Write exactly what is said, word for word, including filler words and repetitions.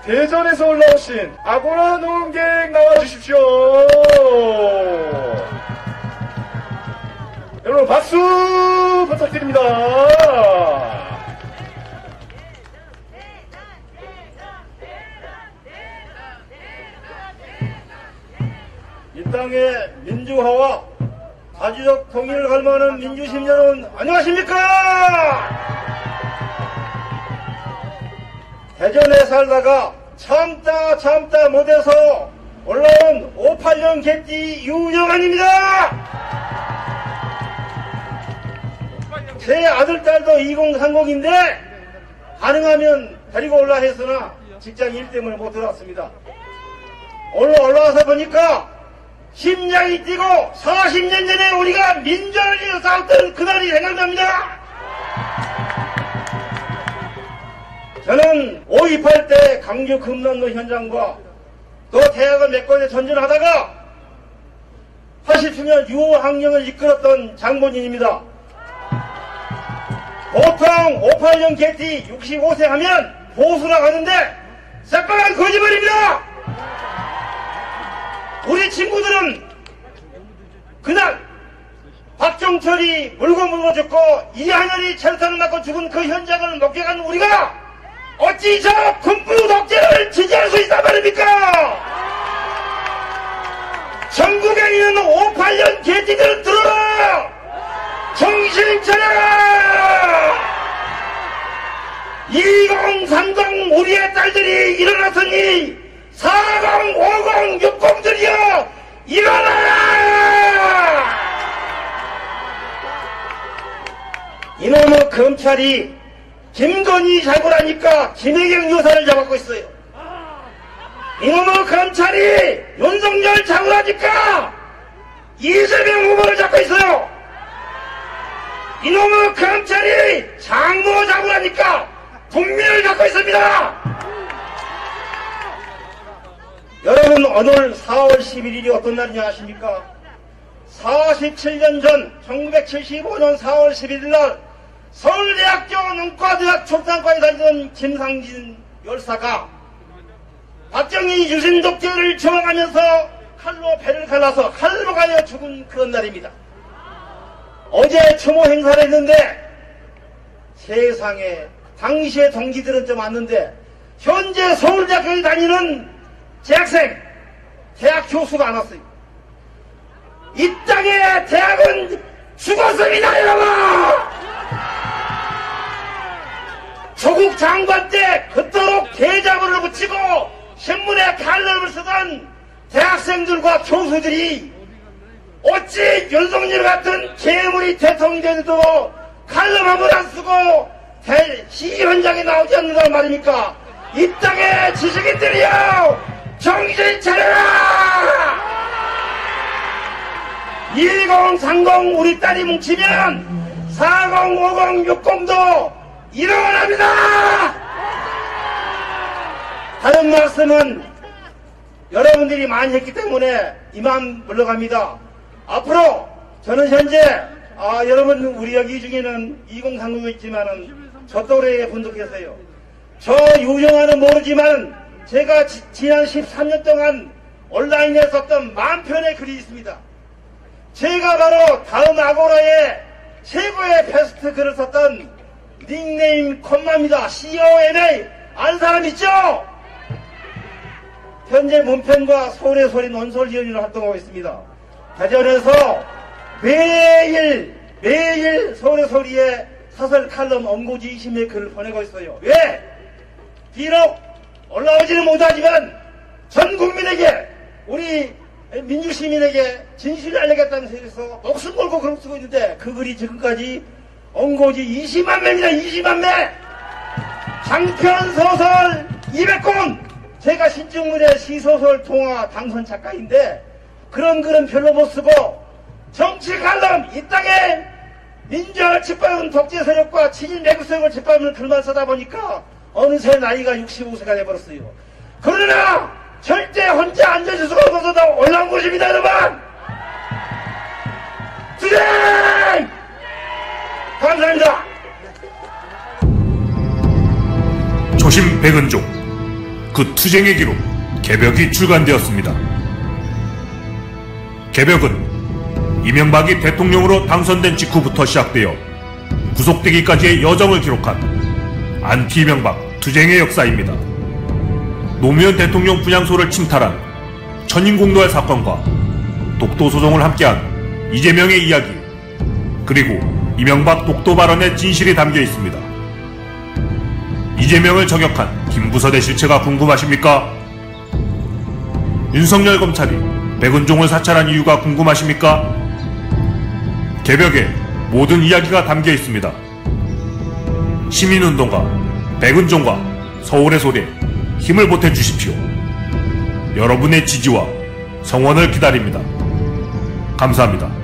대전에서 올라오신 아고라 농객 나와주십시오. 여러분 박수 부탁드립니다. 이 땅의 민주화와 자주적 통일을 갈망하는 민주심 여러분 안녕하십니까? 대전에 살다가 참다 참다 못해서 올라온 오십팔 년 개띠 유영환입니다. 제 아들 딸도 이공삼공인데 가능하면 데리고 올라 했으나 직장 일 때문에 못 들어왔습니다. 오늘 올라와서 보니까 심장이 뛰고 사십 년 전에 우리가 민주화를 위해서 싸웠던 그날이 생각납니다. 저는 오이팔 때 강주 금남로 현장과 또 대학을 몇 군데 전전하다가 팔십칠 년 유오 항쟁을 이끌었던 장본인입니다. 보통 오십팔 년 개띠 육십오 세 하면 보수라 하는데 새빨간 거짓말입니다. 우리 친구들은 그날 박정철이 물고 물고 죽고 이한열이 철탄을 맞고 죽은 그 현장을 목격한 우리가 어찌 저 군부 독재를 지지할 수 있단 말입니까? 전국에 있는 오십팔 년 개띠들은 들어라! 정신 차려라! 이공 삼공 우리의 딸들이 일어났으니 사공 오공 육공들이여 일어나라! 이놈의 검찰이 김건희 잡으라니까 김혜경 여사를 잡았고 있어요. 이놈의 검찰이 윤석열 잡으라니까 이재명 후보를 잡고 있어요. 이놈의 검찰이 장모 잡으라니까 국민을 잡고 있습니다. 여러분 오늘 사월 십일일이 어떤 날이냐 아십니까? 사십칠 년 전 천구백칠십오 년 사월 십일일 날 서울대학교 농과대학 촉산과에 다니던 김상진 열사가 박정희 유신 독재를 저항하면서 칼로 배를 갈라서 칼로 가여 죽은 그런 날입니다. 어제 추모 행사를 했는데 세상에 당시의 동기들은 좀 왔는데 현재 서울대학교에 다니는 재학생, 대학 교수가 안 왔어요. 이 땅의 대학은 죽었습니다 여러분! 조국 장관 때 그토록 대자보를 붙이고 신문에 칼럼을 쓰던 대학생들과 교수들이 어찌 윤석열 같은 괴물이 대통령이 되도 칼럼 한 번 안 쓰고 대, 시위 현장에 나오지 않는단 말입니까? 이 땅의 지식인들이여 정신 차려라! 이공 삼공 우리 딸이 뭉치면 사공 오공 육공도 일어납니다! 다른 말씀은 여러분들이 많이 했기 때문에 이만 물러갑니다. 앞으로 저는 현재 아, 여러분 우리 여기 중에는 이공 삼공이 있지만은 저 또래의 분도 계세요. 저 유영환은 모르지만 제가 지, 지난 십삼 년 동안 온라인에 썼던 만 편의 글이 있습니다. 제가 바로 다음 아고라에 최고의 베스트 글을 썼던 닉네임 콤마입니다. 씨오엠에이 아는 사람 있죠? 현재 문편과 서울의 소리 논설위원으로 활동하고 있습니다. 대전에서 매일 매일 서울의 소리에 사설 칼럼 원고지 이십 매 글을 보내고 있어요. 왜? 비록 올라오지는 못하지만 전 국민에게 우리 민주시민에게 진실을 알리겠다는 생각에서 목숨 걸고 글을 쓰고 있는데 그 글이 지금까지 원고지 이십만 매입니다. 이십만 매! 장편 소설 이백 권! 제가 신중문의 시소설 동화 당선 작가인데 그런 글은 별로 못 쓰고 정치 칼럼 이 땅에 민주화를 짓밟은 독재 세력과 친일 매국 세력을 짓밟는 글만 쓰다 보니까 어느새 나이가 육십오 세가 돼버렸어요. 그러나 절대 혼자 앉아줄 수가 없어서 나 올라온 것입니다 여러분! 투쟁! 감사합니다. 초심 백은종 그 투쟁의 기록 개벽이 출간되었습니다. 개벽은 이명박이 대통령으로 당선된 직후부터 시작되어 구속되기까지의 여정을 기록한 안티 이명박 투쟁의 역사입니다. 노무현 대통령 분향소를 침탈한 천인공노할 사건과 독도 소송을 함께한 이재명의 이야기, 그리고 이명박 독도 발언의 진실이 담겨 있습니다. 이재명을 저격한 김부선의 실체가 궁금하십니까? 윤석열 검찰이 백은종을 사찰한 이유가 궁금하십니까? 개벽에 모든 이야기가 담겨 있습니다. 시민운동가 백은종과 서울의 소리에 힘을 보태주십시오. 여러분의 지지와 성원을 기다립니다. 감사합니다.